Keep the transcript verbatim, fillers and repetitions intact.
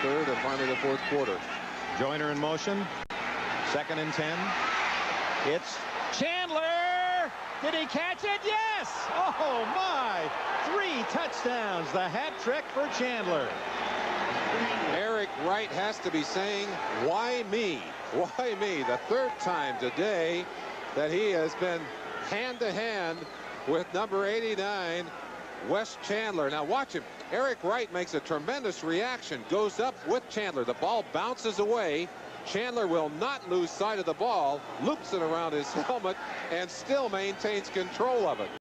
third and finally the fourth quarter. Joyner in motion. Second and ten. It's Chandler. Did he catch it? Yes. Oh my. Three touchdowns. The hat trick for Chandler. Eric Wright has to be saying, why me? Why me? The third time today that he has been hand to hand with number eighty-nine, Wes Chandler. Now watch him. Eric Wright makes a tremendous reaction, goes up with Chandler. The ball bounces away. Chandler will not lose sight of the ball, loops it around his helmet, and still maintains control of it.